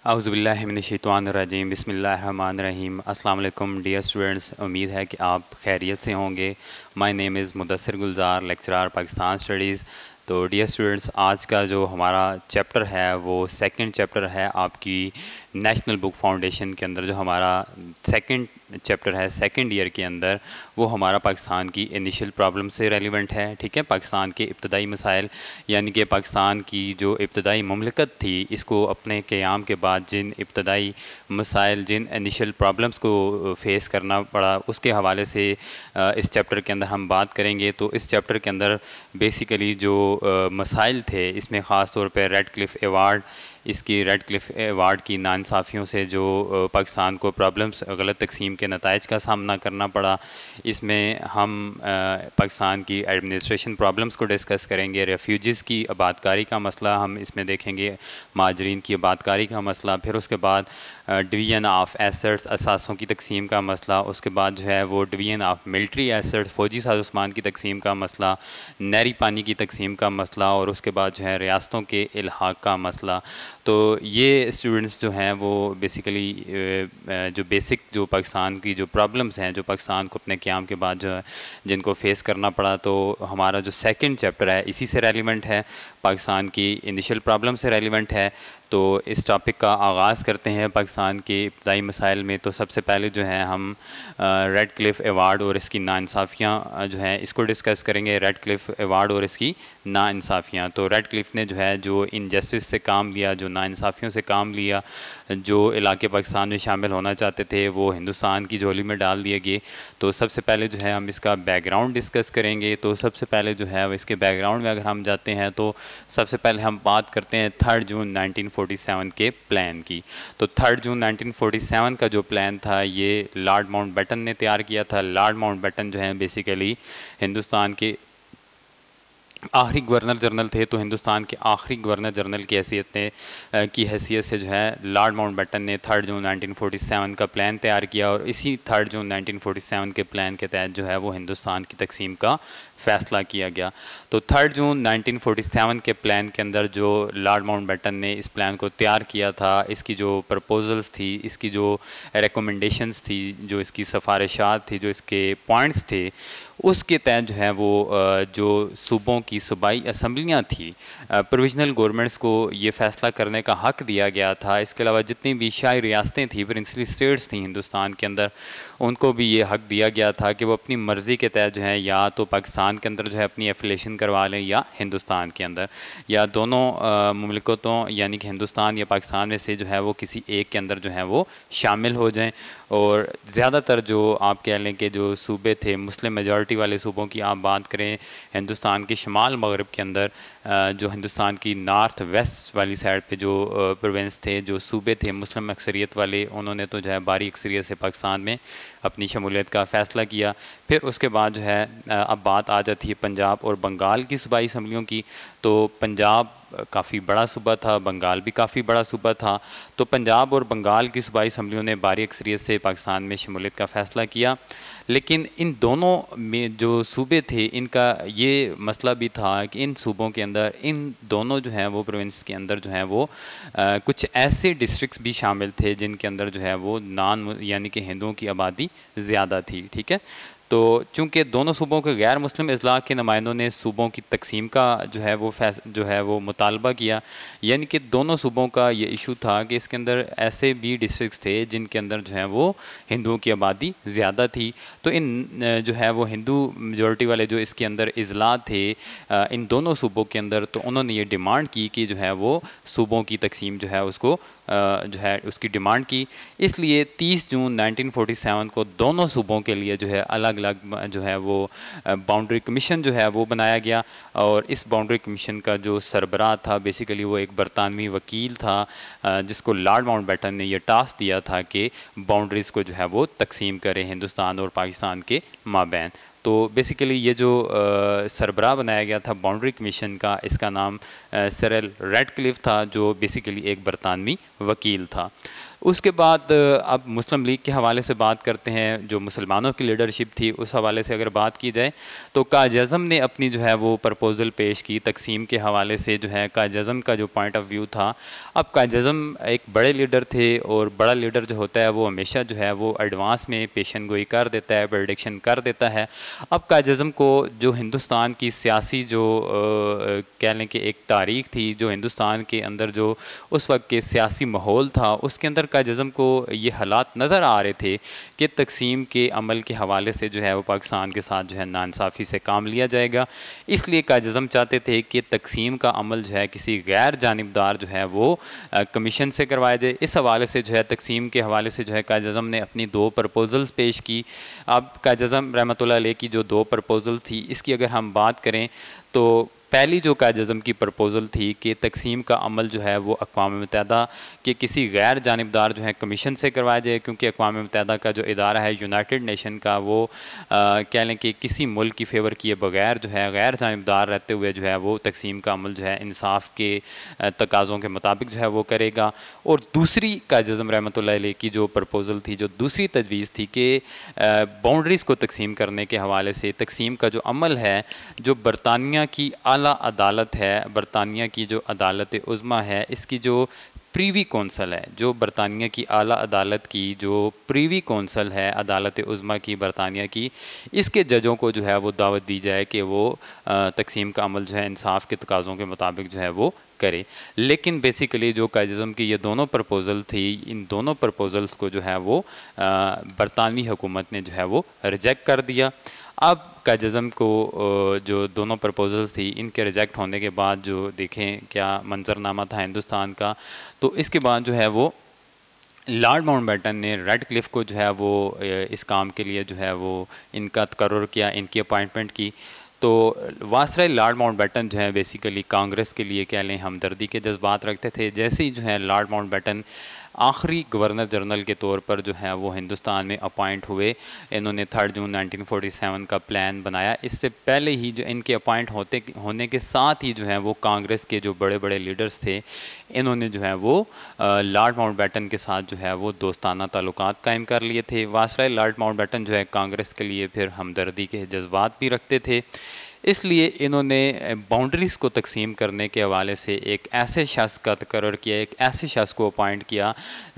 औज़ुबिल्लाहि मिनश्शैतानिर्रजीम बिस्मिल्लाहिर्रहमानिर्रहीम। अस्सलाम वालेकुम डियर स्टूडेंट्स, उम्मीद है कि आप खैरियत से होंगे। My name is Mudassir Gulzar, lecturer Pakistan studies. तो डियर स्टूडेंट्स, आज का जो हमारा चैप्टर है वो सेकंड चैप्टर है आपकी नेशनल बुक फाउंडेशन के अंदर। जो हमारा सेकंड चैप्टर है सेकंड ईयर के अंदर, वो हमारा पाकिस्तान की इनिशियल प्रॉब्लम से रेलिवेंट है। ठीक है, पाकिस्तान के इब्तदाई मसाइल, यानी कि पाकिस्तान की जो इब्तदाई मुमलिकत थी, इसको अपने क़याम के बाद जिन इब्तदाई मसाइल, जिन इनिशियल प्रॉब्लम्स को फेस करना पड़ा, उसके हवाले से इस चैप्टर के अंदर हम बात करेंगे। तो इस चैप्टर के अंदर बेसिकली जो मसाइल थे, इसमें ख़ास तौर पर रेड क्लिफ एवार्ड, इसकी रेड क्लिफ एवार्ड की नाइंसाफ़ियों से जो पाकिस्तान को प्रॉब्लम्स, गलत तकसीम के नताइज का सामना करना पड़ा, इसमें हम पाकिस्तान की एडमिनिस्ट्रेशन प्रॉब्लम्स को डिस्कस करेंगे। रेफ्यूजीज़ की आबादकारी का मसला हम इसमें देखेंगे, महाजरीन की आबादकारी का मसला, फिर उसके बाद डिवीज़न ऑफ एसेट्स, असासों की तकसीम का मसला, उसके बाद जो है वो डिवीज़न ऑफ मिलिट्री एसेट्स, फ़ौजी साज़ोसामान की तकसीम का मसला, नहरी पानी की तकसीम का मसला, और उसके बाद जो है रियासतों के इल्हाक़ का मसला। तो ये स्टूडेंट्स जो हैं वो बेसिकली जो बेसिक जो पाकिस्तान की जो प्रॉब्लम्स हैं, जो पाकिस्तान को अपने क़याम के बाद जो है जिनको फेस करना पड़ा, तो हमारा जो सेकंड चैप्टर है इसी से रेलिवेंट है, पाकिस्तान की इनिशियल प्रॉब्लम से रेलिवेंट है। तो इस टॉपिक का आगाज़ करते हैं पाकिस्तान के इब्तदाई मसाइल में। तो सबसे पहले जो है हम रेड क्लिफ एवार्ड और इसकी नाइंसाफ़ियाँ जो हैं इसको डिस्कस करेंगे। रेड क्लिफ एवार्ड और इसकी नाइंसाफ़ियाँ। तो रेड क्लिफ ने जो है जो इनजस्टिस से काम लिया, जो नाइंसाफ़ियों से काम लिया, जो इलाके पाकिस्तान में शामिल होना चाहते थे वो हिंदुस्तान की झोली में डाल दिए गए। तो सबसे पहले जो है हम इसका बैकग्राउंड डिस्कस करेंगे। तो सबसे पहले जो है इसके बैकग्राउंड में अगर हम जाते हैं तो सबसे पहले हम बात करते हैं 3 जून 1947 के प्लान की। तो 3 जून 1947 का जो प्लान था ये लॉर्ड माउंटबेटन ने तैयार किया था। लॉर्ड माउंटबेटन जो है बेसिकली हिंदुस्तान के आखिरी गवर्नर जनरल थे। तो हिंदुस्तान के आखिरी गवर्नर जनरल की हैसियत से जो है लॉर्ड माउंटबेटन ने 3 जून 1947 का प्लान तैयार किया, और इसी 3 जून 1947 के प्लान के तहत जो है वो हिंदुस्तान की तकसीम का फ़ैसला किया गया। तो 3 जून 1947 के प्लान के अंदर जो लॉर्ड माउंटबेटन ने इस प्लान को तैयार किया था, इसकी जो प्रपोजल्स थी, इसकी जो रिकमेंडेशंस थी, जो इसकी सिफारिशात थी, जो इसके पॉइंट्स थे, उसके तहत जो है वो जो सूबों की सूबाई असम्बलियाँ थी, प्रोविजनल गवर्नमेंट्स को ये फ़ैसला करने का हक़ दिया गया था। इसके अलावा जितनी भी शाही रियासतें थी, प्रिंसली स्टेट्स थी हिंदुस्तान के अंदर, उनको भी ये हक़ दिया गया था कि वो अपनी मर्ज़ी के तहत जो है या तो पाकिस्तान के अंदर जो है अपनी एफिलेशन करवा लें, या हिंदुस्तान के अंदर, या दोनों मुमलिकतों यानी कि हिंदुस्तान या पाकिस्तान में से जो है वो किसी एक के अंदर जो है वो शामिल हो जाएं। और ज़्यादातर जो आप कह लें कि जो सूबे थे, मुस्लिम मेजॉरिटी वाले सूबों की आप बात करें, हिंदुस्तान के शुमाल मगरब के अंदर जो हिंदुस्तान की नॉर्थ वेस्ट वाली साइड पे जो प्रोविंस थे, जो सूबे थे मुस्लिम अक्सरियत वाले, उन्होंने तो जो है बारी अक्सरियत से पाकिस्तान में अपनी शमूलियत का फ़ैसला किया। फिर उसके बाद जो है अब बात आ जाती है पंजाब और बंगाल की सूबाई असम्बलियों की। तो पंजाब काफ़ी बड़ा सूबा था, बंगाल भी काफ़ी बड़ा सूबा था। तो पंजाब और बंगाल की सूबाई असम्बलियों ने बारी अक्सरियत से पाकिस्तान में शमूलियत का फ़ैसला किया। लेकिन इन दोनों में जो सूबे थे, इनका ये मसला भी था कि इन सूबों के अंदर, इन दोनों जो हैं वो प्रोविंस के अंदर जो हैं वो कुछ ऐसे डिस्ट्रिक्ट्स भी शामिल थे जिनके अंदर जो है वो यानी कि हिंदुओं की आबादी ज़्यादा थी। ठीक है, तो चूँकि दोनों सूबों के गैर मुस्लिम अज़ला के नुमाइंदों ने सूबों की तकसीम का जो है वो मुतालबा किया, यानी कि दोनों सूबों का ये इशू था कि इसके अंदर ऐसे भी डिस्ट्रिक्ट्स थे जिनके अंदर जो है वो हिंदुओं की आबादी ज़्यादा थी। तो इन जो है वो हिंदू मेजॉरिटी वाले जो इसके अंदर अज़ला थे इन दोनों सूबों के अंदर, तो उन्होंने ये डिमांड की कि जो है वो सूबों की तकसीम जो है उसको जो है उसकी डिमांड की। इसलिए 30 जून 1947 को दोनों सूबों के लिए जो है अलग अलग जो है वो बाउंड्री कमीशन जो है वो बनाया गया, और इस बाउंड्री कमीशन का जो सरबराह था बेसिकली वो एक बरतानवी वकील था, जिसको लॉर्ड माउंटबेटन ने यह टास्क दिया था कि बाउंड्रीज़ को जो है वो तकसीम करें हिंदुस्तान और पाकिस्तान के माबैन। तो बेसिकली ये जो सरबराह बनाया गया था बाउंड्री कमीशन का, इसका नाम सिरिल रेडक्लिफ था, जो बेसिकली एक बरतानवी वकील था। उसके बाद अब मुस्लिम लीग के हवाले से बात करते हैं। जो मुसलमानों की लीडरशिप थी उस हवाले से अगर बात की जाए तो कायद-ए-आज़म ने अपनी जो है वो प्रपोज़ल पेश की तकसीम के हवाले से। जो है कायद-ए-आज़म का जो पॉइंट ऑफ व्यू था, अब कायद-ए-आज़म एक बड़े लीडर थे और बड़ा लीडर जो होता है वो हमेशा जो है वो एडवांस में पेशन गोई कर देता है, प्रेडिक्शन कर देता है। अब कायद-ए-आज़म को जो हिंदुस्तान की सियासी जो कह लें कि एक तारीख थी, जो हिंदुस्तान के अंदर जो उस वक्त के सियासी माहौल था, उसके अंदर कायद-ए-आज़म को ये हालात नज़र आ रहे थे कि तकसीम के अमल के हवाले से जो है वो पाकिस्तान के साथ जो है नाइंसाफ़ी से काम लिया जाएगा। इसलिए कायद-ए-आज़म चाहते थे कि तकसीम का अमल जो है किसी गैर जानिबदार जो है वो कमीशन से करवाया जाए। इस हवाले से जो है तकसीम के हवाले से जो है कायद-ए-आज़म ने अपनी 2 प्रपोज़ल्स पेश की। अब कायद-ए-आज़म रहमतुल्लाह अलैह की जो 2 प्रपोज़ल थी, इसकी अगर हम बात करें तो पहली जो कायद-ए-आज़म की प्रपोज़ल थी कि तकसीम का अमल जो है वो अक़वाम मुत्तहिदा के किसी गैर जानिबदार जो है कमीशन से करवाया जाए, क्योंकि अक़वाम मुत्तहिदा का जो इदारा है यूनाइटेड नेशन का, वो कह लें कि किसी मुल्क की फ़ेवर किए बगैर जो है गैर जानिबदार रहते हुए जो है वो तकसीम का अमल जो है इंसाफ़ के तकाज़ों के मुताबिक जो है वो करेगा। और दूसरी कायद-ए-आज़म रहमतुल्लाह अलैह की जो प्रपोज़ल थी, जो दूसरी तजवीज़ थी कि बाउंड्रीज़ को तकसीम करने के हवाले से तकसीम का जो अमल है, जो बरतानिया की आला अदालत है, बरतानिया की जो अदालत उज़्मा है, इसकी जो प्रीवी कौंसल है, जो बरतानिया की आला अदालत की जो प्रीवी कौंसल है, अदालत उज़्मा की बरतानिया की, इसके जजों को जो है वो दावत दी जाए कि वो तकसीम का अमल जो है इंसाफ़ के तकाज़ों के मुताबिक जो है वो करे। लेकिन बेसिकली जो कायद-ए-आज़म की ये दोनों प्रपोज़ल थी, इन दोनों प्रपोज़ल्स को जो है वो बरतानवी हुकूमत ने जो है वो रिजेक्ट कर दिया। अब कायद-ए-आज़म को जो दोनों प्रपोज़ल्स थी, इनके रिजेक्ट होने के बाद जो देखें क्या मंज़रनामा था हिंदुस्तान का, तो इसके बाद जो है वो लॉर्ड माउंटबेटन ने रेडक्लिफ़ को जो है वो इस काम के लिए जो है वो इनका तकर्रुर किया, इनकी अपॉइंटमेंट की। तो वायसराय लॉर्ड माउंटबेटन जो है बेसिकली कांग्रेस के लिए कह लें हमदर्दी के जज्बात रखते थे। जैसे ही जो है लॉर्ड माउंटबेटन आखिरी गवर्नर जनरल के तौर पर जो है वो हिंदुस्तान में अपॉइंट हुए, इन्होंने 3 जून 1947 का प्लान बनाया। इससे पहले ही जो इनके अपॉइंट होने के साथ ही जो है वो कांग्रेस के जो बड़े बड़े लीडर्स थे, इन्होंने जो है वो लॉर्ड माउंटबेटन के साथ जो है वो दोस्ताना ताल्लुकात कायम कर लिए थे। वायसराय लॉर्ड माउंटबेटन जो है कांग्रेस के लिए फिर हमदर्दी के जज्बात भी रखते थे, इसलिए इन्होंने बाउंड्रीज़ को तकसीम करने के हवाले से एक ऐसे शख्स का तकर्रुर किया, एक ऐसे शख्स को अपॉइंट किया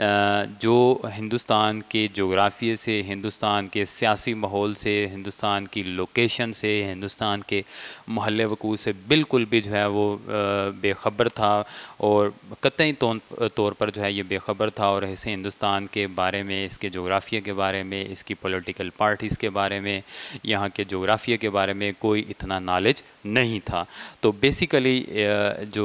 जो हिंदुस्तान के जोग्राफ़िए से, हिंदुस्तान के सियासी माहौल से, हिंदुस्तान की लोकेशन से, हिंदुस्तान के महल वक़ूअ से बिल्कुल भी जो है वो बेखबर था और कतई तौर पर जो है ये बेखबर था। और ऐसे हिंदुस्तान के बारे में, इसके जोग्राफ़िए के बारे में, इसकी पॉलिटिकल पार्टीज़ के बारे में, यहाँ के जोग्राफ़िए के बारे में कोई इतना नॉलेज नहीं था। तो बेसिकली जो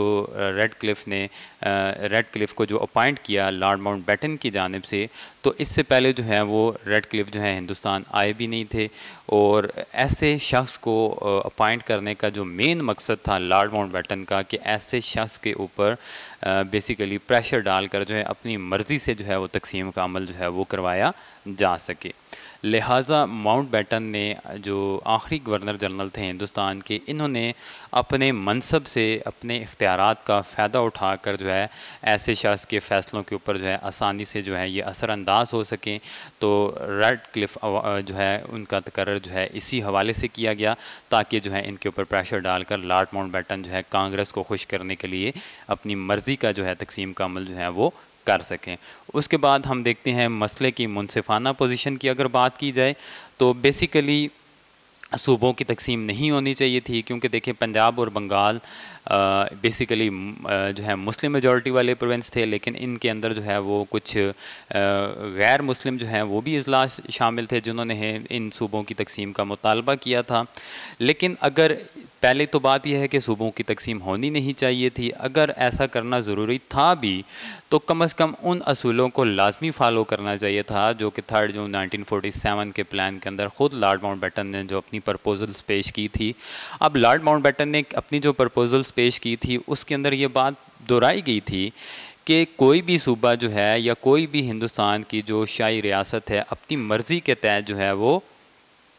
रेडक्लिफ़ को जो अपॉइंट किया लॉर्ड माउंटबेटन की जानिब से, तो इससे पहले जो है वो रेडक्लिफ़ जो है हिंदुस्तान आए भी नहीं थे। और ऐसे शख्स को अपॉइंट करने का जो मेन मकसद था लॉर्ड माउंटबेटन का, कि ऐसे शख्स के ऊपर बेसिकली प्रेशर डालकर जो है अपनी मर्ज़ी से जो है वो तकसीम का अमल जो है वो करवाया जा सके। लिहाजा माउंटबेटन ने जो आखिरी गवर्नर जनरल थे हिंदुस्तान के, इन्होंने अपने मनसब से, अपने इख्तियारात का फ़ायदा उठाकर जो है ऐसे शख्स के फ़ैसलों के ऊपर जो है आसानी से जो है ये असरअंदाज हो सकें। तो रेडक्लिफ़ जो है उनका तकर्रुर जो है इसी हवाले से किया गया, ताकि जो है इनके ऊपर प्रेशर डालकर लॉर्ड माउंटबेटन जो है कांग्रेस को खुश करने के लिए अपनी मर्ज़ी का जो है तकसीम का अमल जो है वो कर सकें। उसके बाद हम देखते हैं मसले की मुनसिफ़ाना पोजीशन की अगर बात की जाए, तो बेसिकली सूबों की तकसीम नहीं होनी चाहिए थी, क्योंकि देखिए पंजाब और बंगाल बेसिकली जो है मुस्लिम मेजॉरिटी वाले प्रोविंस थे, लेकिन इनके अंदर जो है वो कुछ गैर मुस्लिम जो हैं वो भी अजला शामिल थे, जिन्होंने इन सूबों की तकसीम का मुतालबा किया था। लेकिन अगर पहले तो बात यह है कि सूबों की तकसीम होनी नहीं चाहिए थी, अगर ऐसा करना ज़रूरी था भी तो कम से कम उन असूलों को लाजमी फ़ॉलो करना चाहिए था, जो कि 3 जून 1947 के प्लान के अंदर ख़ुद लॉर्ड माउंटबेटन ने जो अपनी प्रपोज़ल्स पेश की थी। अब लॉर्ड माउंटबेटन ने अपनी जो प्रपोज़ल्स पेश की थी उसके अंदर ये बात दोहराई गई थी कि कोई भी सूबा जो है या कोई भी हिंदुस्तान की जो शाही रियासत है, अपनी मर्ज़ी के तहत जो है वो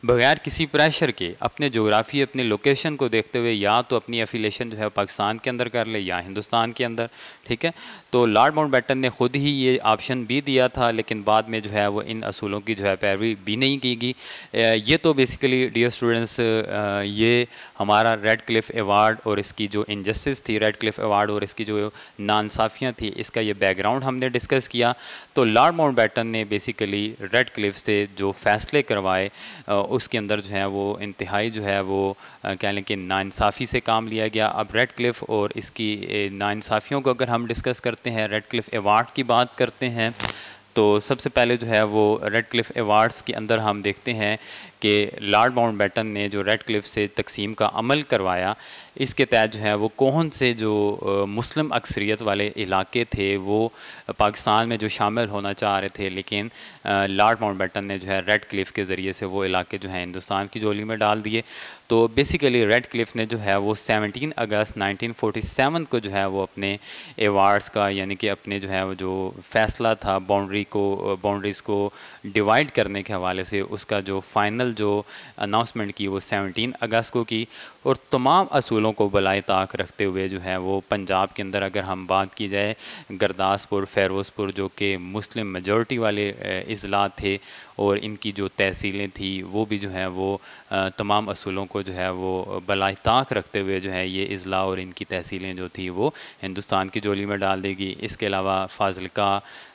बगैर किसी प्रेशर के अपने जोग्राफ़ी अपने लोकेशन को देखते हुए या तो अपनी एफिलेशन जो है पाकिस्तान के अंदर कर ले या हिंदुस्तान के अंदर, ठीक है। तो लॉर्ड माउंटबेटन ने ख़ुद ही ये ऑप्शन भी दिया था, लेकिन बाद में जो है वो इन असूलों की जो है पैरवी भी नहीं की गई। ये तो बेसिकली डियर स्टूडेंट्स, ये हमारा रेड क्लिफ अवार्ड और इसकी जो इनजस्टिस थी, रेड क्लिफ अवार्ड और इसकी जो नाइंसाफ़ियाँ थी, इसका ये बैकग्राउंड हमने डिस्कस किया। तो लॉर्ड माउंटबेटन ने बेसिकली रेड क्लिफ से जो फ़ैसले करवाए उसके अंदर जो है वो इंतहाई जो है वो कह लें कि नाइंसाफ़ी से काम लिया गया। अब रेड क्लिफ और इसकी नाइंसाफ़ियों को अगर हम डिस्कस करते हैं, रेड क्लिफ अवार्ड की बात करते हैं, तो सबसे पहले जो है वो रेड क्लिफ अवार्ड्स के अंदर हम देखते हैं कि लॉर्ड माउंटबेटन ने जो रेड क्लिफ से तकसीम का अमल करवाया, इसके तहत जो है वो कौन से जो मुस्लिम अक्सरियत वाले इलाके थे वो पाकिस्तान में जो शामिल होना चाह रहे थे, लेकिन लॉर्ड माउंटबेटन ने जो है रेड क्लिफ के ज़रिए से वो इलाके जो हैं हिंदुस्तान की झोली में डाल दिए। तो बेसिकली रेड क्लिफ ने जो है वो 17 अगस्त 1947 को जो है वो अपने एवार्ड्स का, यानी कि अपने जो है वो जो फ़ैसला था बाउंड्रीज़ को डिवाइड करने के हवाले से, उसका जो फ़ाइनल जो अनाउंसमेंट की वो 17 अगस्त को की। और तमाम असूलों को बलाए ताक रखते हुए जो है वो पंजाब के अंदर अगर हम बात की जाए, गुरदासपुर, फ़िरोज़पुर जो कि मुस्लिम मेजॉरिटी वाले अज़ला थे और इनकी जो तहसीलें थी वो भी जो है वो तमाम असूलों को जो है वो बलाए ताक रखते हुए जो है ये अज़ला और इनकी तहसीलें जो थी वो हिंदुस्तान की झोली में डाल देगी। इसके अलावा फ़ाज़िलका,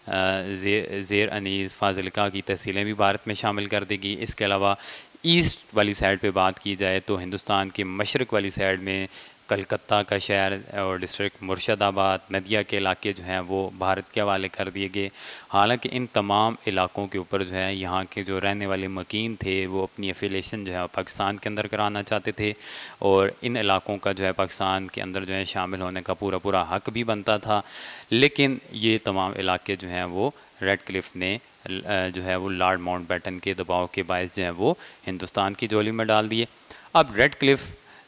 ज़ेर अनीस फ़ाज़िलका की तहसीलें भी भारत में शामिल कर देगी। इसके अलावा ईस्ट वाली साइड पे बात की जाए तो हिंदुस्तान के मशरक़ वाली साइड में कलकत्ता का शहर और डिस्ट्रिक्ट मुर्शिदाबाद, नदिया के इलाके जो हैं वो भारत के हवाले कर दिए गए। हालांकि इन तमाम इलाकों के ऊपर जो है यहाँ के जो रहने वाले मकीन थे वो अपनी एफिलेशन जो है पाकिस्तान के अंदर कराना चाहते थे और इन इलाकों का जो है पाकिस्तान के अंदर जो है शामिल होने का पूरा पूरा हक भी बनता था। लेकिन ये तमाम इलाके जो हैं वो रेड क्लिफ ने जो है वो लॉर्ड माउंटबेटन के दबाव के बायस जो है वो हिंदुस्तान की झोली में डाल दिए। अब रेड क्लिफ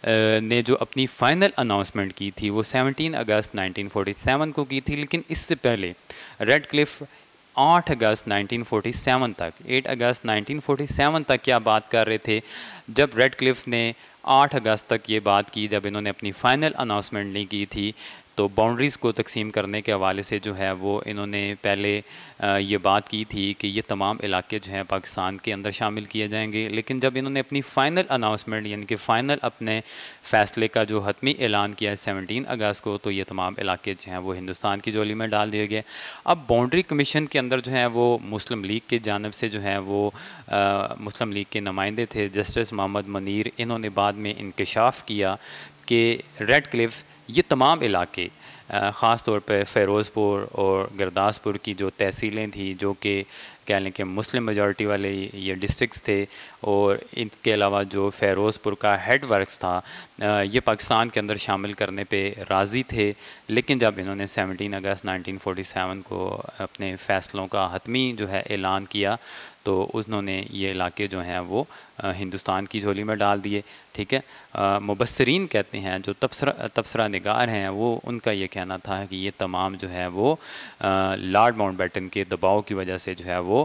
ने जो अपनी फ़ाइनल अनाउंसमेंट की थी वो 17 अगस्त 1947 को की थी, लेकिन इससे पहले रेड क्लिफ 8 अगस्त 1947 तक 8 अगस्त 1947 तक क्या बात कर रहे थे। जब रेड क्लिफ ने 8 अगस्त तक ये बात की, जब इन्होंने अपनी फ़ाइनल अनाउंसमेंट नहीं की थी, तो बाउंड्रीज़ को तकसीम करने के हवाले से जो है वो इन्होंने पहले ये बात की थी कि ये तमाम इलाके जो हैं पाकिस्तान के अंदर शामिल किए जाएंगे। लेकिन जब इन्होंने अपनी फ़ाइनल अनाउंसमेंट यानी कि फ़ाइनल अपने फ़ैसले का जो हतमी ऐलान किया 17 अगस्त को, तो ये तमाम इलाके जो हैं वो हिंदुस्तान की झोली में डाल दिए गए। अब बाउंड्री कमीशन के अंदर जो है वो मुस्लिम लीग की जानिब से जो है वो मुस्लिम लीग के नुमाइंदे थे जस्टिस मोहम्मद मुनीर, इन्होंने बाद में इंकशाफ किया कि रेड क्लिफ ये तमाम इलाके ख़ास तौर पे फ़िरोज़पुर और गुरदासपुर की जो तहसीलें थी जो कि कह लें कि मुस्लिम मेजॉरिटी वाले ये डिस्ट्रिक्ट्स थे, और इसके अलावा जो फ़िरोज़पुर का हेड वर्क्स था ये पाकिस्तान के अंदर शामिल करने पे राज़ी थे। लेकिन जब इन्होंने 17 अगस्त 1947 को अपने फ़ैसलों का हतमी जो है ऐलान किया, तो उन्होंने ये इलाके जो हैं वो हिंदुस्तान की झोली में डाल दिए। ठीक है, मुबस्सिरीन कहते हैं, जो तबसरा निगार हैं, वो उनका ये कहना था कि ये तमाम जो है वो लॉर्ड माउंटबेटन के दबाव की वजह से जो है वो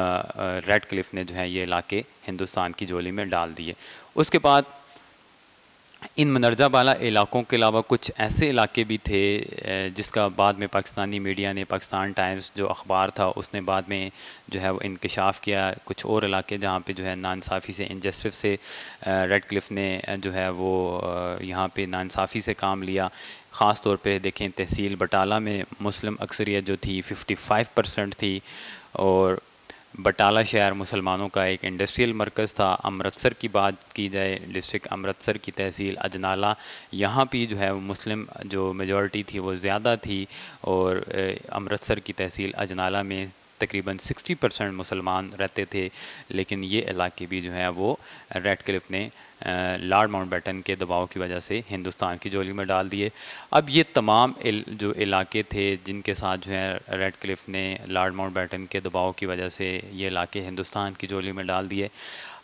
रेड क्लिफ ने जो है ये इलाके हिंदुस्तान की झोली में डाल दिए। उसके बाद इन मनर्जा बाला इलाकों के अलावा कुछ ऐसे इलाके भी थे जिसका बाद में पाकिस्तानी मीडिया ने, पाकिस्तान टाइम्स जो अखबार था उसने बाद में जो है वो इंकशाफ किया, कुछ और इलाके जहाँ पे जो है नाइंसाफ़ी से, इनजस्टिस से रेड क्लिफ ने जो है वो यहाँ पे नाइंसाफ़ी से काम लिया। ख़ास तौर पे देखें तहसील बटाला में मुस्लिम अक्सरियत जो थी 55% थी, और बटाला शहर मुसलमानों का एक इंडस्ट्रियल मरकज़ था। अमृतसर की बात की जाए, डिस्ट्रिक्ट अमृतसर की तहसील अजनाला, यहाँ भी जो है वो मुस्लिम जो मेजॉरिटी थी वो ज़्यादा थी, और अमृतसर की तहसील अजनाला में तकरीबन 60% मुसलमान रहते थे। लेकिन ये इलाके भी जो है वो रेड क्लिफ ने लॉर्ड माउंटबेटन के दबाव की वजह से हिंदुस्तान की झोली में डाल दिए। अब ये तमाम जो इलाके थे जिनके साथ जो है रेड क्लिफ ने लॉर्ड माउंटबेटन के दबाव की वजह से ये इलाके हिंदुस्तान की झोली में डाल दिए।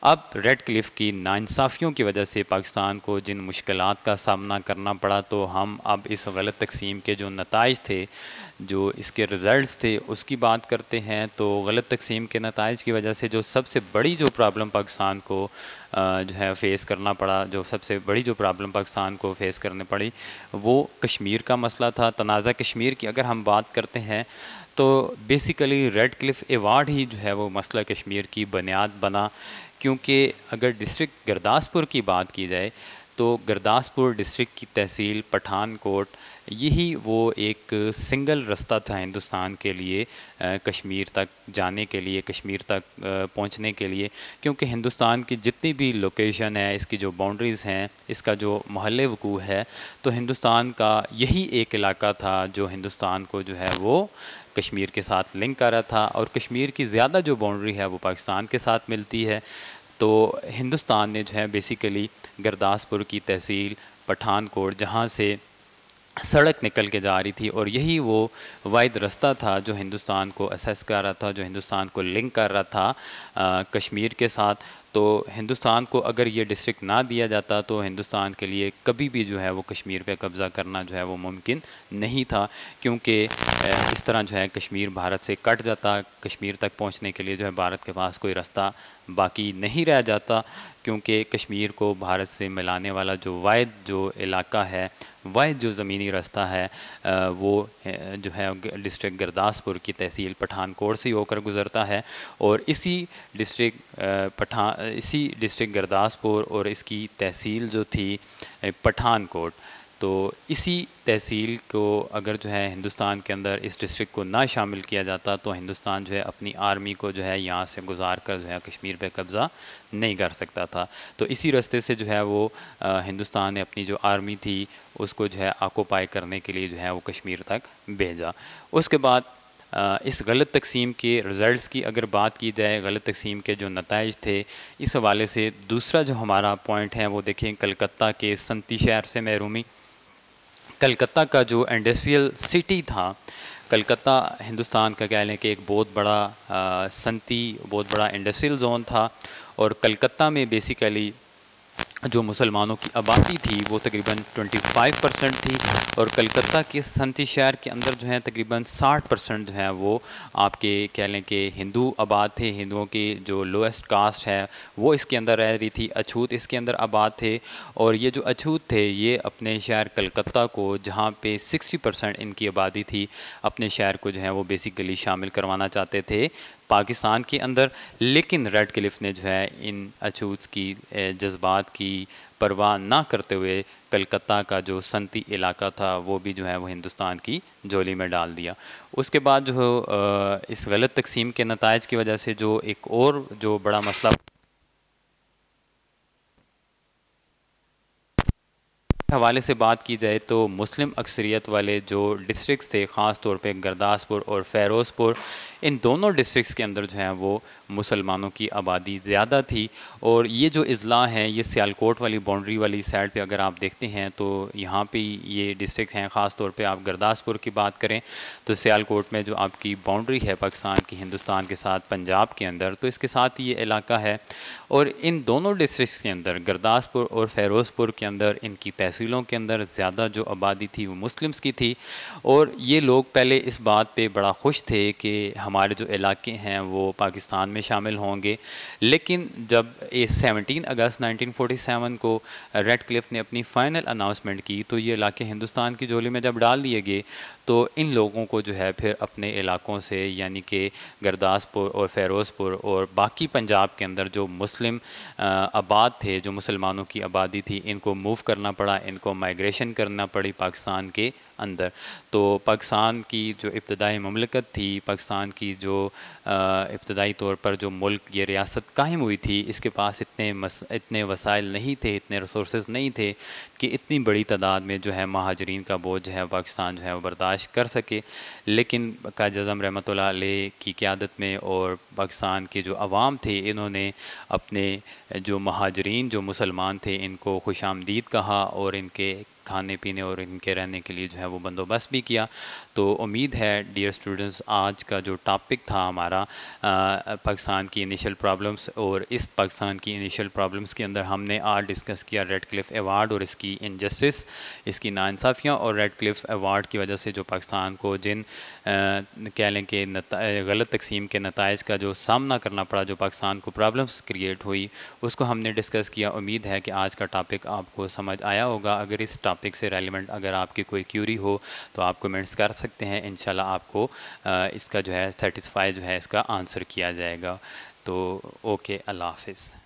अब रेड क्लिफ की नाइंसाफ़ियों की वजह से पाकिस्तान को जिन मुश्किलात का सामना करना पड़ा, तो हम अब इस गलत तक़सीम के जो नताइज थे, जो इसके रिज़ल्ट्स थे, उसकी बात करते हैं। तो गलत तक़सीम के नताइज की वजह से जो सबसे बड़ी जो प्रॉब्लम पाकिस्तान को जो है फ़ेस करना पड़ा, जो सबसे बड़ी जो प्रॉब्लम पाकिस्तान को फ़ेस करनी पड़ी, वो कश्मीर का मसला था। तनाज़ा कश्मीर की अगर हम बात करते हैं, तो बेसिकली रेड क्लिफ एवार्ड ही जो है वो मसला कश्मीर की बुनियाद बना। क्योंकि अगर डिस्ट्रिक्ट गुरदासपुर की बात की जाए, तो गुरदासपुर डिस्ट्रिक्ट की तहसील पठानकोट, यही वो एक सिंगल रास्ता था हिंदुस्तान के लिए कश्मीर तक जाने के लिए, कश्मीर तक पहुंचने के लिए। क्योंकि हिंदुस्तान की जितनी भी लोकेशन है, इसकी जो बाउंड्रीज़ हैं, इसका जो महल वकूअ है, तो हिंदुस्तान का यही एक इलाका था जो हिंदुस्तान को जो है वो कश्मीर के साथ लिंक कर रहा था। और कश्मीर की ज़्यादा जो बाउंड्री है वो पाकिस्तान के साथ मिलती है। तो हिंदुस्तान ने जो है बेसिकली गुरदासपुर की तहसील पठानकोट, जहाँ से सड़क निकल के जा रही थी, और यही वो वाहिद रास्ता था जो हिंदुस्तान को असेस कर रहा था, जो हिंदुस्तान को लिंक कर रहा था कश्मीर के साथ। तो हिंदुस्तान को अगर ये डिस्ट्रिक्ट ना दिया जाता, तो हिंदुस्तान के लिए कभी भी जो है वो कश्मीर पे कब्ज़ा करना जो है वो मुमकिन नहीं था। क्योंकि इस तरह जो है कश्मीर भारत से कट जाता, कश्मीर तक पहुंचने के लिए जो है भारत के पास कोई रास्ता बाकी नहीं रह जाता। क्योंकि कश्मीर को भारत से मिलाने वाला जो वाहिद जो इलाका है, वाहिद जो ज़मीनी रास्ता है, वो जो है डिस्ट्रिक्ट गुरदासपुर की तहसील पठानकोट से होकर गुज़रता है। और इसी डिस्ट्रिक्ट गुरदासपुर और इसकी तहसील जो थी पठानकोट, तो इसी तहसील को अगर जो है हिंदुस्तान के अंदर इस डिस्ट्रिक्ट को ना शामिल किया जाता, तो हिंदुस्तान जो है अपनी आर्मी को जो है यहाँ से गुजार कर जो है कश्मीर पे कब्ज़ा नहीं कर सकता था। तो इसी रास्ते से जो है वो हिंदुस्तान ने अपनी जो आर्मी थी उसको जो है ऑक्युपाई करने के लिए जो है वो कश्मीर तक भेजा। उसके बाद इस गलत तक़सीम के रिज़ल्ट्स की अगर बात की जाए, गलत तक़सीम के जो नताइज थे, इस हवाले से दूसरा जो हमारा पॉइंट है वो देखें, कलकत्ता के सनती शहर से महरूमी। कलकत्ता का जो इंडस्ट्रियल सिटी था, कलकत्ता हिंदुस्तान का कह लें कि एक बहुत बड़ा सनती, बहुत बड़ा इंडस्ट्रियल ज़ोन था। और कलकत्ता में बेसिकली जो मुसलमानों की आबादी थी वो तकरीबन 25% थी। और कलकत्ता के सनती शहर के अंदर जो है तकरीबन 60% जो है वो आपके कह लें कि हिंदू आबाद थे। हिंदुओं की जो लोएस्ट कास्ट है वो इसके अंदर रह रही थी, अछूत इसके अंदर आबाद थे। और ये जो अछूत थे, ये अपने शहर कलकत्ता को, जहाँ पे 60% इनकी आबादी थी, अपने शहर को जो है वो बेसिकली शामिल करवाना चाहते थे पाकिस्तान के अंदर। लेकिन रेड क्लिफ ने जो है इन अछूत की जज्बात की परवाह ना करते हुए कलकत्ता का जो सनती इलाका था वो भी जो है वो हिंदुस्तान की झोली में डाल दिया। उसके बाद जो इस गलत तकसीम के नताइज की वजह से जो एक और जो बड़ा मसला हवाले से बात की जाए, तो मुस्लिम अक्सरियत वाले जो डिस्ट्रिक्ट्स थे, ख़ास तौर पे गुरदासपुर और फ़िरोज़पुर, इन दोनों डिस्ट्रिक्ट्स के अंदर जो है वो मुसलमानों की आबादी ज़्यादा थी। और ये जो अज़ला हैं, ये सियालकोट वाली बाउंड्री वाली साइड पे अगर आप देखते हैं, तो यहाँ पे ये डिस्ट्रिक्ट हैं। ख़ास तौर पे आप गुरदासपुर की बात करें, तो सियालकोट में जो आपकी बाउंड्री है पाकिस्तान की हिंदुस्तान के साथ पंजाब के अंदर, तो इसके साथ ही ये इलाका है। और इन दोनों डिस्ट्रिक्ट्स के अंदर, गुरदासपुर और फ़िरोज़पुर के अंदर, इनकी तहसीलों के अंदर ज़्यादा जो आबादी थी वो मुस्लिम्स की थी। और ये लोग पहले इस बात पे बड़ा खुश थे कि हमारे जो इलाके हैं वो पाकिस्तान में शामिल होंगे। लेकिन जब 17 अगस्त 1947 को रेड क्लिफ ने अपनी फ़ाइनल अनाउंसमेंट की, तो ये इलाके हिंदुस्तान की झोली में जब डाल दिए गए, तो इन लोगों को जो है फिर अपने इलाकों से, यानी कि गुरदासपुर और फ़िरोज़पुर और बाकी पंजाब के अंदर जो मुस्लिम आबाद थे, जो मुसलमानों की आबादी थी, इनको मूव करना पड़ा, इनको माइग्रेशन करना पड़ी पाकिस्तान के अंदर। तो पाकिस्तान की जो इब्तदाई ममलकत थी, पाकिस्तान की जो इब्तदाई तौर पर जो मुल्क, ये रियासत कायम हुई थी, इसके पास इतने वसाइल नहीं थे, इतने रिसोर्स नहीं थे कि इतनी बड़ी तादाद में जो है महाजरीन का बोझ है पाकिस्तान जो है वो बर्दाश्त कर सके। लेकिन कायद अज़म रहमतुल्लाह अलैह की क़यादत में और पाकिस्तान के जो अवाम थे, इन्होंने अपने जो महाजरीन जो मुसलमान थे इनको खुशामदीद कहा और इनके खाने पीने और इनके रहने के लिए जो है वो बंदोबस्त भी किया। तो उम्मीद है डियर स्टूडेंट्स, आज का जो टॉपिक था हमारा पाकिस्तान की इनिशियल प्रॉब्लम्स, और इस पाकिस्तान की इनिशियल प्रॉब्लम्स के अंदर हमने आज डिस्कस किया रेडक्लिफ अवार्ड और इसकी इनजस्टिस, इसकी नाइंसाफ़ियाँ, और रेडक्लिफ अवार्ड की वजह से जो पाकिस्तान को जिन कह लें कि गलत तकसीम के नताइज का जो सामना करना पड़ा, जो पाकिस्तान को प्रॉब्लम्स क्रिएट हुई, उसको हमने डिस्कस किया। उम्मीद है कि आज का टॉपिक आपको समझ आया होगा। अगर इस टॉपिक से रेलिवेंट अगर आपकी कोई क्यूरी हो तो आप कमेंट्स कर सकते हैं, इंशाल्लाह आपको इसका जो है सेटिस्फाई जो है इसका आंसर किया जाएगा। तो ओके, अल्लाह हाफिज़।